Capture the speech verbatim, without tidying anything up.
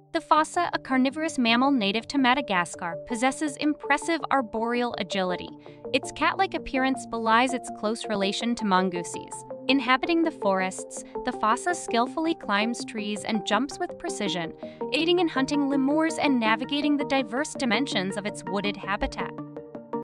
The fossa, a carnivorous mammal native to Madagascar, possesses impressive arboreal agility. Its cat-like appearance belies its close relation to mongooses. Inhabiting the forests, the fossa skillfully climbs trees and jumps with precision, aiding in hunting lemurs and navigating the diverse dimensions of its wooded habitat.